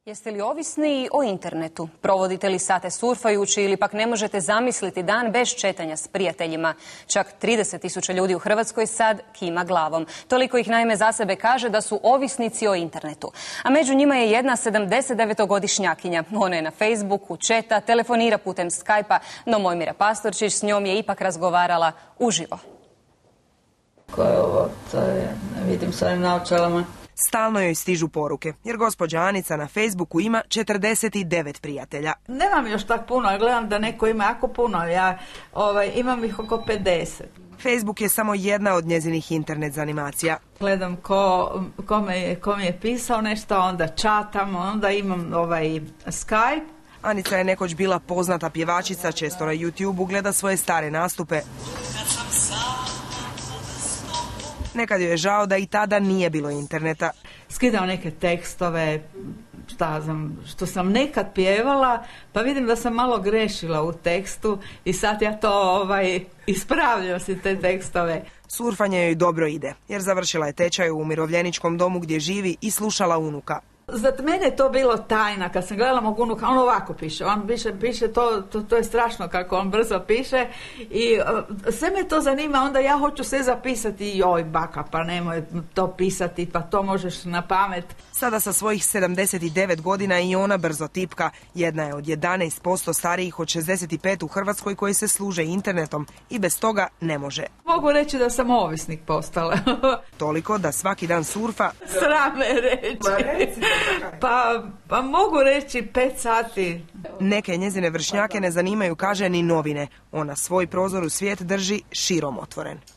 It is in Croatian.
Jeste li ovisni o internetu? Provodite li sate surfajući ili pak ne možete zamisliti dan bez četanja s prijateljima? Čak 30.000 ljudi u Hrvatskoj sad kima glavom. Toliko ih naime za sebe kaže da su ovisnici o internetu. A među njima je jedna 79-godišnjakinja. Ona je na Facebooku, četa, telefonira putem Skype-a, no Mojmira Pastorčić s njom je ipak razgovarala uživo. Ko je ovo? To je, ne vidim s ovim naočalama. Stalno joj stižu poruke, jer gospođa Anica na Facebooku ima 49 prijatelja. Nemam još tak puno, gledam da neko ima jako puno, ja imam ih oko 50. Facebook je samo jedna od njezinih internet zanimacija. Gledam ko mi je pisao nešto, onda čatam, onda imam Skype. Anica je nekoć bila poznata pjevačica, često na YouTubeu gleda svoje stare nastupe. Nekad joj je žao da i tada nije bilo interneta. Skidam neke tekstove, što sam nekad pjevala, pa vidim da sam malo grešila u tekstu i sad ja to ispravljam si te tekstove. Surfanje joj dobro ide, jer završila je tečaj u umirovljeničkom domu gdje živi i slušala unuka. Za mene je to bilo tajna, kad sam gledala mog unuka, on ovako piše, on piše to je strašno kako on brzo piše i sve me to zanima, onda ja hoću sve zapisati, joj baka, pa nemoj to pisati, pa to možeš na pamet. Sada sa svojih 79 godina i ona brzo tipka, jedna je od 11% starijih od 65 u Hrvatskoj koji se služe internetom i bez toga ne može. Mogu reći da sam ovisnik postala. Toliko da svaki dan surfa. Sram me reći. Pa mogu reći 5 sati. Neke njezine vršnjake ne zanimaju, kaže, ni novine. Ona svoj prozor u svijet drži širom otvoren.